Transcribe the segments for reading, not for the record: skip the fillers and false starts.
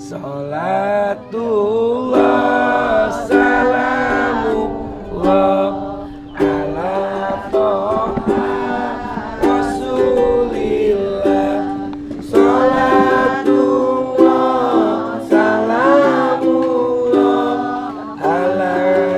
Salatullah salamullah ala toha rasulillah. Salatullah salamullah ala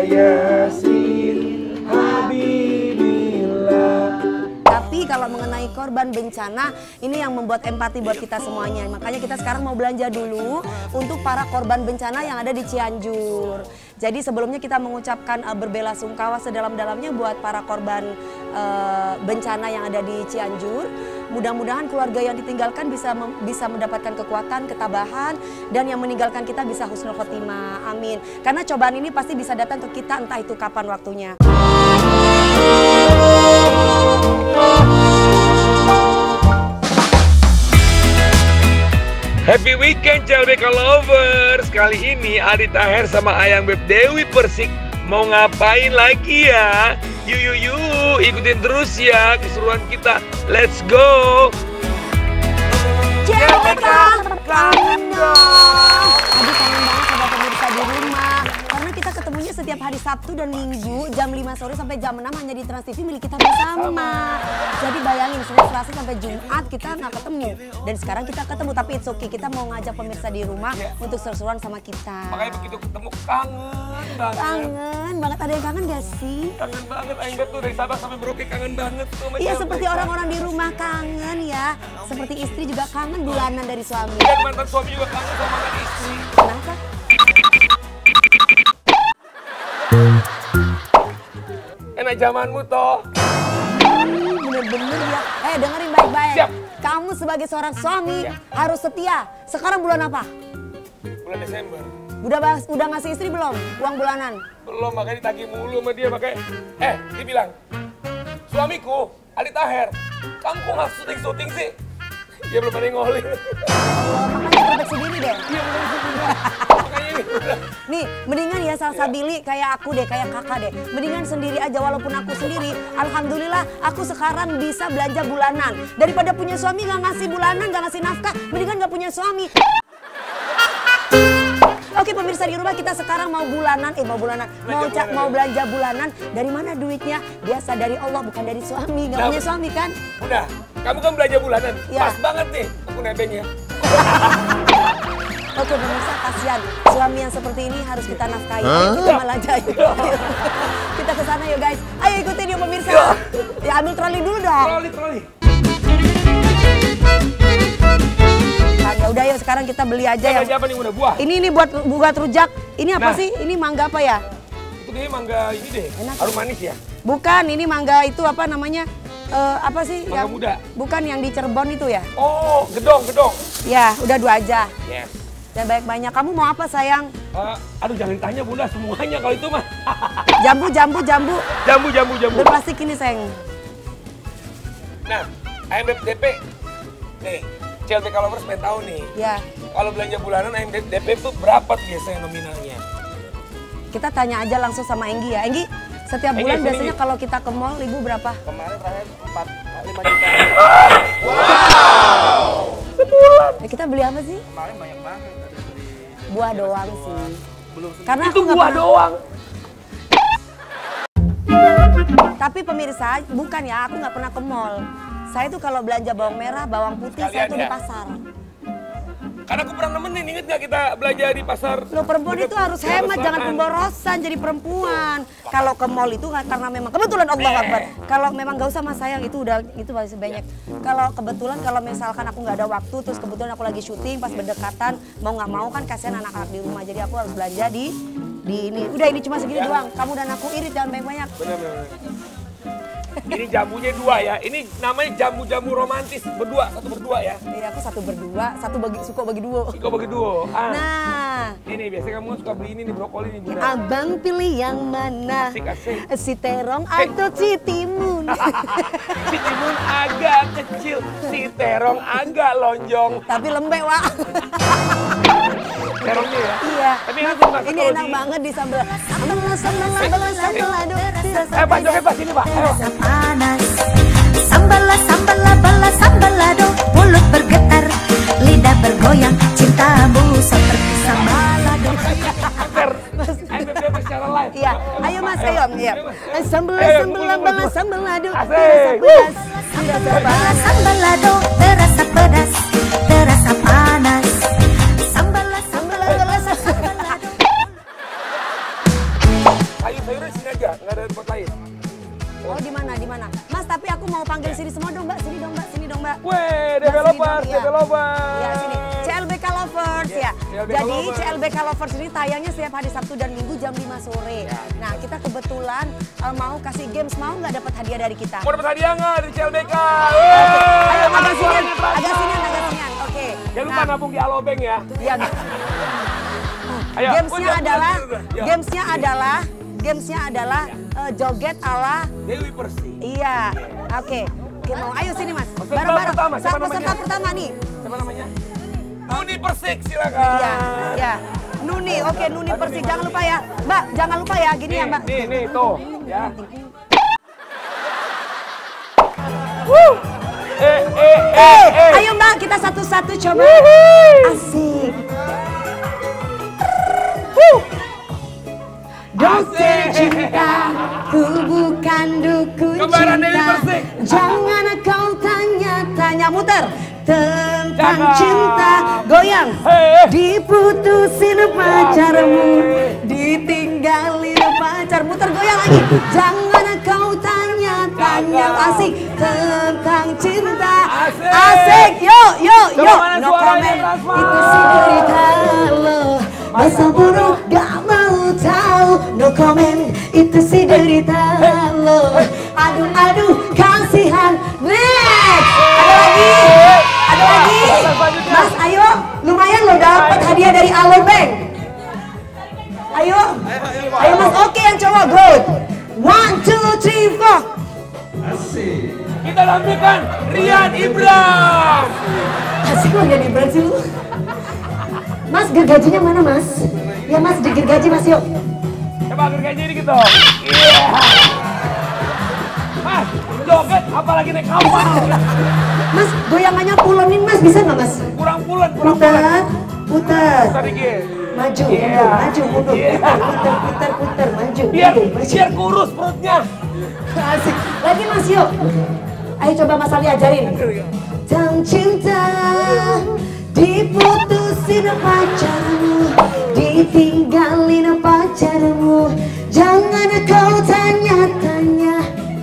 yasin habibillah. Tapi kalau mengenai korban bencana, ini yang membuat empati buat kita semuanya. Makanya kita sekarang mau belanja dulu untuk para korban bencana yang ada di Cianjur. Jadi sebelumnya kita mengucapkan berbelasungkawa sedalam-dalamnya buat para korban bencana yang ada di Cianjur. Mudah-mudahan keluarga yang ditinggalkan bisa mendapatkan kekuatan, ketabahan, dan yang meninggalkan kita bisa husnul khotimah. Amin. Karena cobaan ini pasti bisa datang ke kita entah itu kapan waktunya. Happy weekend CLBK Lovers. Kali ini Aldi Taher sama Ayang Beb Dewi Persik mau ngapain lagi ya? Yuk ikutin terus ya keseruan kita. Let's go. CLBK kangen dong. Aduh kangen banget sama pemirsa di rumah. Karena kita ketemunya setiap hari Sabtu dan Minggu jam 5 sore sampai jam 6 hanya di Trans TV milik kita bersama. Jadi bayangin Senin, Selasa sampai Jumat kita nggak ketemu. Dan sekarang kita ketemu tapi it's okay. Kita mau ngajak pemirsa di rumah untuk seru-seruan sama kita. Makanya begitu ketemu kangen banget. Kangen banget. Ada yang kangen gak sih? Kangen banget Ayang Beb tuh dari Sabang sampai Merauke kangen banget tuh. Iya seperti orang-orang di rumah kangen ya. Seperti istri juga kangen bulanan dari suami. Dan mantan suami juga kangen sama mantan istri. Kenapa? Enak zamanmu toh. Bener-bener ya. Dengerin baik-baik. Siap. Kamu sebagai seorang suami harus setia. Sekarang bulan apa? Bulan Desember. Udah ngasih istri belum uang bulanan? Belum, makanya ditagih mulu sama dia makanya. Dia bilang, suamiku Aldi Taher, kamu kok nggak syuting sih? Dia belum ada yang ngolin. Makanya introspeksi diri deh. Iya belum syuting. Makanya ini. Nih, mendingan ya salsabili kayak aku deh, kayak kakak deh. Mendingan sendiri aja walaupun aku sendiri. Alhamdulillah aku sekarang bisa belanja bulanan. Daripada punya suami nggak ngasih bulanan, nggak ngasih nafkah, mendingan nggak punya suami. Oke pemirsa di rumah, kita sekarang mau bulanan, mau belanja bulanan. Dari mana duitnya? Biasa dari Allah, bukan dari suami. Nggak punya suami kan? Udah, kamu kan belanja bulanan. Ya. Pas banget nih, aku nebeng ya. Oke pemirsa, kasihan suami yang seperti ini harus kita nafkahi. Ayo kita belanja yuk. Kita ke sana yuk guys. Ayo ikutin yuk pemirsa. Ya ambil troli dulu dong. Troli. Nah, ya udah yuk sekarang kita beli aja ya. Apa nih udah buah? Ini buat buat rujak. Ini apa sih? Ini mangga apa ya? Itu kayaknya mangga ini deh. Enak. Harum manis ya? Bukan, ini mangga itu apa namanya? Apa sih? Mangga muda. Bukan yang di Cirebon itu ya? Oh, gedong. Ya, udah 2 aja. Yes. Dan banyak-banyak. Kamu mau apa sayang? Aduh jangan ditanya bunda semuanya kalau itu mah. Jambu. Jambu. Berplastik ini sayang. Nah, Ayang Beb DP. Nih, CLBK Lovers pengen tahu nih. Ya. Kalau belanja bulanan Ayang Beb DP itu berapa tuh biasanya nominalnya? Kita tanya aja langsung sama Enggi ya. Enggi, setiap bulan Enggi, biasanya kalau kita ke mall Ibu berapa? Kemarin terakhir 5 juta. Wow! Sebulan. Ya, kita beli apa sih? Kemarin banyak banget. Buah doang sih. Belum. Karena Itu aku nggak buah pernah- doang. Tapi pemirsa, bukan ya, aku nggak pernah ke mall. Saya tuh kalau belanja bawang merah, bawang putih, saya tuh di pasar. Karena aku pernah nemenin, inget gak kita belanja di pasar? Loh perempuan itu harus hemat, jangan pemborosan jadi perempuan. Kalau ke mall itu karena memang kebetulan Allah Akbar. Kalau memang gak usah mas sayang itu masih banyak. Kalau kebetulan kalau misalkan aku nggak ada waktu, terus kebetulan aku lagi syuting pas berdekatan, mau nggak mau kan kasihan anak-anak di rumah. Jadi aku harus belanja di ini. Udah ini cuma segini doang. Kamu dan aku irit jangan banyak-banyak. Bener. Ini jambunya 2 ya. Ini namanya jambu-jambu romantis satu berdua ya. Iya aku satu berdua, suka bagi dua. Suka bagi duo. Nah, ini biasanya kamu suka beli ini nih brokoli nih bunda. abang pilih yang mana? Asik. Si terong atau si timun? Si timun agak kecil, si terong agak lonjong. Tapi lembek Wak. Terongnya ya? Iya. Tapi enak tuh Mas. Ini enak banget di sambal. Sambal aduh. Pak Jokowi pas ini Pak. Ayo. Panas sambal balado mulut bergetar lidah bergoyang cintamu seperti Mas, ayo. Iya. Sambal lado, Asik. sambal lado, terasa pedas, terasa panas. Sambal lado. Sayur-sayurnya sini aja, nggak ada tempat lain. Oh, di mana? Mas, tapi aku mau panggil sini semua dong, Mbak. Sini dong, Mbak. Weh, Mbak, developers, sini dong, developers. Ya, sini. CLBK Lovers ya. CLBK Jadi Lovers. CLBK Lovers ini tayangnya setiap hari Sabtu dan Minggu jam 5 sore. Nah, kita kebetulan mau kasih games, mau nggak dapat hadiah dari kita? Mau dapat hadiah nggak dari CLBK? Ayo, agak sinian. Oke. Jangan lupa nabung di Alobank ya. Iya. Ayo. Gamesnya adalah joget ala Dewi Persik. iya. Oke. Mau ayo sini Mas. Peserta Bareng-bareng. pertama, siapa Peserta namanya? pertama nih. Siapa namanya? Nuni Persik, silakan. Iya. Nuni, oke Nuni Persik. Jangan lupa ya. Mbak, jangan lupa ya gini ya, Mbak. Nih, tuh. Ya. Ayo Mbak, kita satu-satu coba. Asik. Dokter cinta, ku bukan dukun Kembaran Dewi cinta. Persik. Jangan kau tanya-tanya, muter tentang Jangan. cinta. Goyang, diputusin pacarmu, ditinggalin pacar. Muter goyang lagi. Jangan kau tanya-tanya, asik tentang cinta. Asik, yuk. Coba mana No suaranya, comment, Rasma? itu sih cerita lo. Masa buruk gak mau tahu. No comment, itu sih derita lo. Aduh, kasihan. Next, ada lagi. Mas, ayo, lumayan lo dapat hadiah dari Alobank. Ayo Mas, oke yang cowok, good. 1, 2, 3, 4. Kita tampilkan Rian Ibram. Asik lo jadi Brazil. Mas, gergajinya mana Mas? Ya Mas, gergaji Mas yuk. Coba gergaji dikit dong. Iya. Mas, joget apalagi naik kapal. Mas, goyangannya pulonin Mas, bisa nggak Mas? Kurang pulen. Putar. Putar dikit. Maju, Iya. mundur. Iya. Putar, maju. Biar mundur. kurus perutnya. Asik. Lagi Mas yuk. Ayo coba Mas Ali ajarin. Tentang cinta, diputusin pacarmu, ditinggalin pacarmu. Jangan kau tanya-tanya.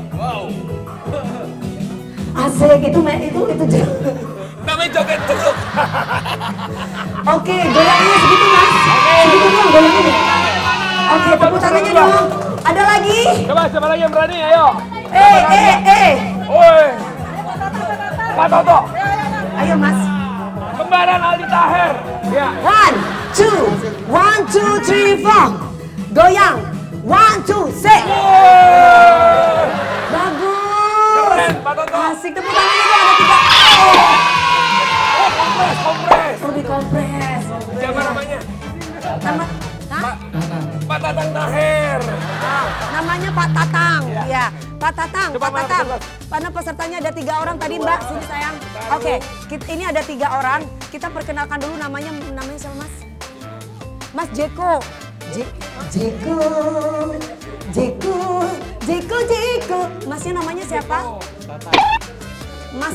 Asik, itu Namanya joget terus. Oke, goyangnya segitu Mas. Segitu doang goyangnya. Oke, tepuk tangannya dong. Ada lagi? Coba siapa lagi yang berani? Ayo. Woi. Pak Toto. Ayo Mas. Kembaran Aldi Taher. Ya. 1, 2, 3, 4. Goyang. 1, 2, 3. Bagus. Keren, Pak Toto. Asik, tepuk tangannya dong. Ada 3. Kompres. Oh, dikompres. Siapa namanya? Pak Tatang Taher. Namanya Pak Tatang. Ya, Pak Tatang. Coba Pak Tatang. mana Karena pesertanya ada 3 orang tadi Mbak. Sini sayang. Oke, ini ada 3 orang. Kita perkenalkan dulu namanya siapa Mas? Mas Jeko. Jeko. Masnya namanya siapa? Mas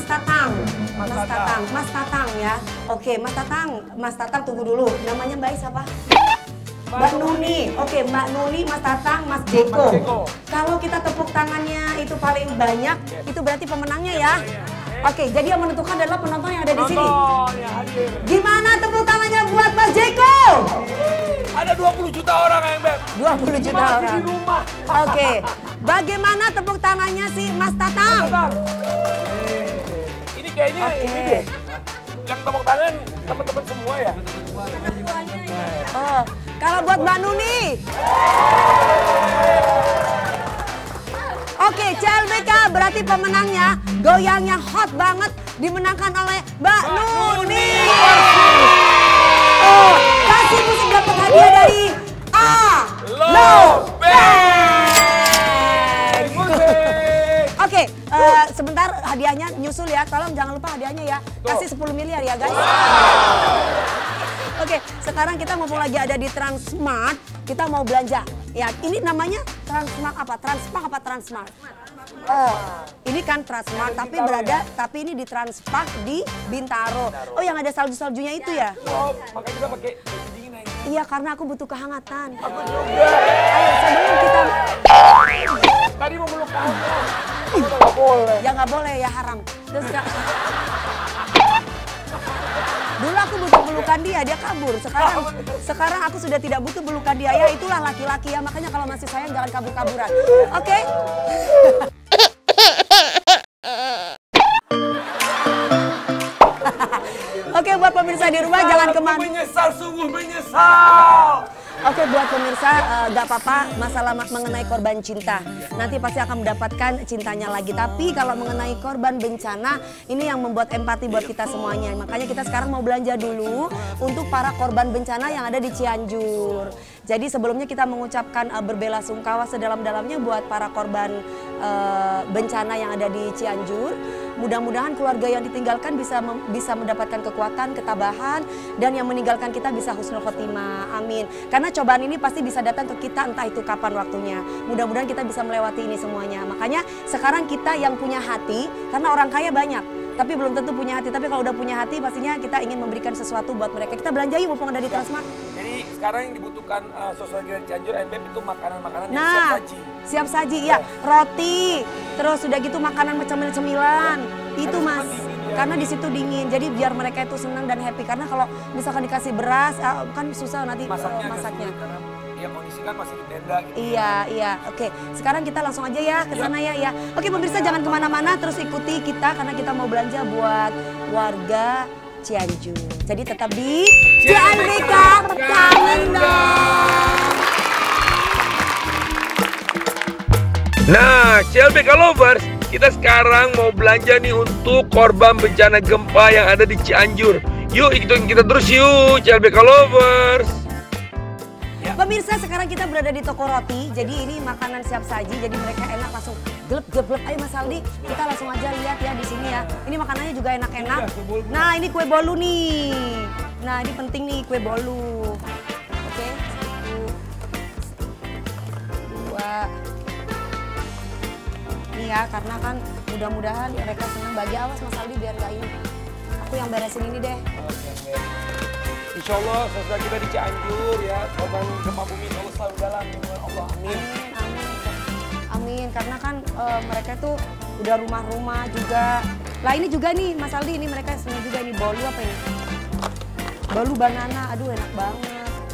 Tatang ya. Oke, Mas Tatang tunggu dulu. Namanya Mbak siapa? Mbak Nuni. Oke, Mbak Nuni, Mas Tatang, Mas Jeko. Kalau kita tepuk tangannya itu paling banyak, itu berarti pemenangnya ya. Oke, jadi yang menentukan adalah penonton yang ada di sini. Ya, hadir. Gimana tepuk tangannya buat Mas Jeko? Ada 20 juta orang yang bet. 20 juta Masih orang. di rumah. Oke, bagaimana tepuk tangannya si Mas Tatang? Bentar. Ini kayaknya ini deh. Yang tepuk tangan teman-teman semua ya. Oh, kalau buat Mbak Nuni. Oke, CLBK berarti pemenangnya goyangnya hot banget dimenangkan oleh Mbak Nuni. Oh, kasih musik dapat hadiah dari Alobank. Oke, sebentar hadiahnya nyusul ya. Tolong jangan lupa hadiahnya ya. Kasih 10 miliar ya guys. Oke, sekarang kita mumpung lagi ada di Transmart, kita mau belanja. Ya, ini namanya Transmart apa? Transpark apa Transmart? Oh, ini kan Transmart tapi ini di Transpark di Bintaro. Oh, yang ada salju-saljunya itu ya? Oh, makanya kita pakai baju dingin aja. Iya, karena aku butuh kehangatan. Aku juga. Ayo, sebelum kita... Tadi mau meluk kamu. Nggak boleh. Ya nggak boleh, ya haram. Terus dulu aku butuh pelukan dia kabur. Sekarang aku sudah tidak butuh pelukan dia. Ya itulah laki-laki ya, makanya kalau masih sayang jangan kabur-kaburan. Oke? Oke, buat pemirsa di rumah jangan kemana. Menyesal, sungguh menyesal. Oke, buat pemirsa gak apa-apa masalah mengenai korban cinta. Nanti pasti akan mendapatkan cintanya lagi. Tapi kalau mengenai korban bencana, ini yang membuat empati buat kita semuanya. Makanya kita sekarang mau belanja dulu untuk para korban bencana yang ada di Cianjur. Jadi sebelumnya kita mengucapkan berbelasungkawa sedalam-dalamnya buat para korban bencana yang ada di Cianjur. Mudah-mudahan keluarga yang ditinggalkan bisa mendapatkan kekuatan, ketabahan, dan yang meninggalkan kita bisa husnul khotimah. Amin. Karena cobaan ini pasti bisa datang ke kita entah itu kapan waktunya. Mudah-mudahan kita bisa melewati ini semuanya. Makanya sekarang kita yang punya hati, karena orang kaya banyak, tapi belum tentu punya hati. Tapi kalau udah punya hati, pastinya kita ingin memberikan sesuatu buat mereka. Kita belanja yuk mumpung ada di Transmart. Jadi sekarang yang dibutuhkan sosial kita di Cianjur, NBEP itu makanan-makanan yang Nah, siap saji. siap saji, ya. Roti, terus udah gitu makanan cemilan-cemilan. Itu Mas, karena di situ dingin. Jadi biar mereka itu senang dan happy. Karena kalau misalkan dikasih beras, kan susah nanti masaknya. Karena ya kondisi kan masih di tenda gitu. Iya. Oke, sekarang kita langsung aja ya ke sana ya. Oke, pemirsa jangan kemana-mana, terus ikuti kita karena kita mau belanja buat warga Cianjur. Jadi tetap di CLBK Kangen Dong. Nah, CLBK Lovers, kita sekarang mau belanja nih untuk korban bencana gempa yang ada di Cianjur. Yuk ikutin kita terus yuk, CLBK Lovers. Pemirsa, sekarang kita berada di toko roti. Jadi ini makanan siap saji, jadi mereka enak langsung gelap-gelap. Ayo Mas Aldi, kita langsung aja lihat ya di sini ya. Ini makanannya juga enak-enak. Nah, ini kue bolu nih. Nah, ini penting nih kue bolu. Oke, 1, 2. Ini ya, karena kan mudah-mudahan mereka senang. Bagi awas Mas Aldi biar gak ini. Aku yang beresin ini deh. Oke. Insya Allah sesudah kita di Cianjur ya, korban gempa bumi Allah selalu dalam lindungan Allah. Amin. Amin. Karena kan mereka tuh udah rumah-rumah juga. Lah ini juga nih Mas Aldi, ini mereka senang juga ini bolu apa ini? Bolu banana, aduh enak banget.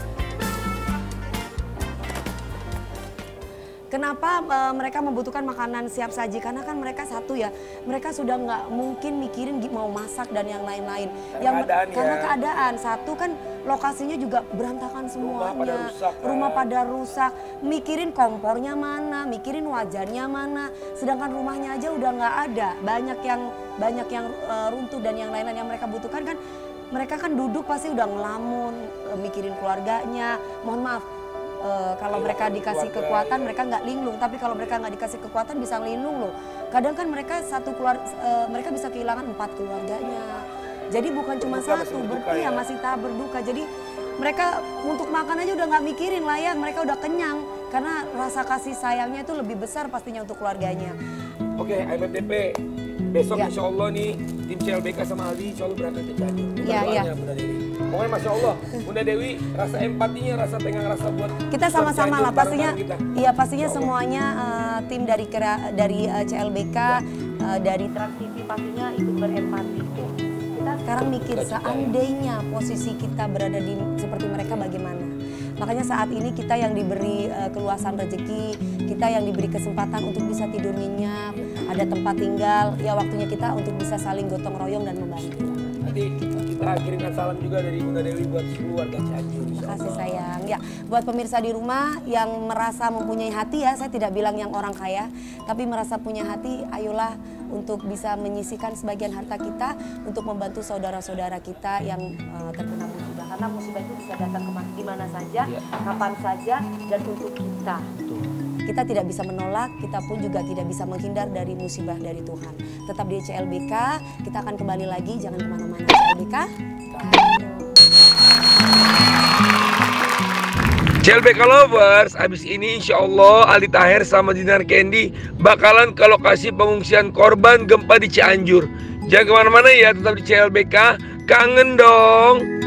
Kenapa mereka membutuhkan makanan siap saji? Karena kan mereka satu ya, mereka sudah nggak mungkin mikirin mau masak dan yang lain-lain. Karena keadaan satu kan lokasinya juga berantakan semuanya, rumah pada rusak. Mikirin kompornya mana, mikirin wajannya mana. Sedangkan rumahnya aja udah nggak ada. Banyak yang runtuh dan yang lain-lain yang mereka butuhkan kan. Mereka kan duduk pasti udah ngelamun, mikirin keluarganya. Mohon maaf. Kalau mereka dikasih kekuatan mereka nggak linglung, tapi kalau mereka nggak dikasih kekuatan bisa linglung loh. Kadang kan mereka mereka bisa kehilangan 4 keluarganya. Jadi bukan cuma satu, berarti ya masih tahap berduka. Jadi mereka untuk makan aja udah nggak mikirin lah ya, mereka udah kenyang karena rasa kasih sayangnya itu lebih besar pastinya untuk keluarganya. Oke, IMTP besok ya. Insya Allah nih tim CLBK sama Aldi insya Allah berangkat ke Cianjur. Iya. Bunda Dewi. Pokoknya Masya Allah, Bunda Dewi rasa empatinya, rasa tenggang rasa buat kita sama-sama lah pastinya. Iya pastinya semuanya tim dari CLBK, dari Trans TV pastinya ikut berempati. Kita sekarang mikir seandainya posisi kita berada di seperti mereka bagaimana. Makanya saat ini kita yang diberi keluasan rezeki, kita yang diberi kesempatan untuk bisa tidur nyenyak, ada tempat tinggal, ya waktunya kita untuk bisa saling gotong royong dan membantu. Nanti kita kirimkan salam juga dari Bunda Dewi buat seluruh warga Cianjur. Terima kasih sayang. Ya, buat pemirsa di rumah yang merasa mempunyai hati ya, saya tidak bilang yang orang kaya, tapi merasa punya hati, ayolah untuk bisa menyisihkan sebagian harta kita untuk membantu saudara-saudara kita yang terkena musibah. Karena musibah itu bisa datang di mana saja, kapan saja, dan untuk kita. Kita tidak bisa menolak, kita pun juga tidak bisa menghindar dari musibah dari Tuhan. Tetap di CLBK, kita akan kembali lagi, jangan kemana-mana. CLBK. CLBK Lovers, abis ini insya Allah Ali Taher sama Dinar Candy bakalan ke lokasi pengungsian korban gempa di Cianjur. Jangan kemana-mana ya, tetap di CLBK. Kangen dong.